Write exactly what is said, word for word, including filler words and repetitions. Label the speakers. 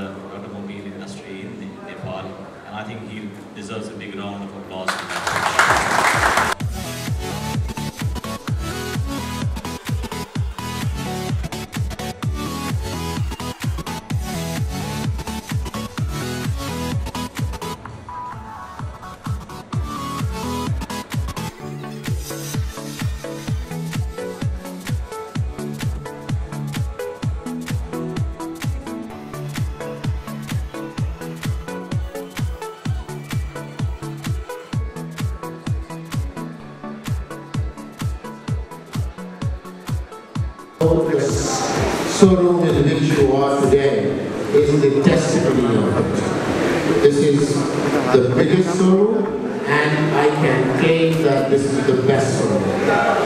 Speaker 1: the automobile industry in the Nepal, and I think he deserves a big round of applause for that.
Speaker 2: This showroom in which you are today is the testimony of it. This is the biggest showroom, and I can claim that this is the best showroom.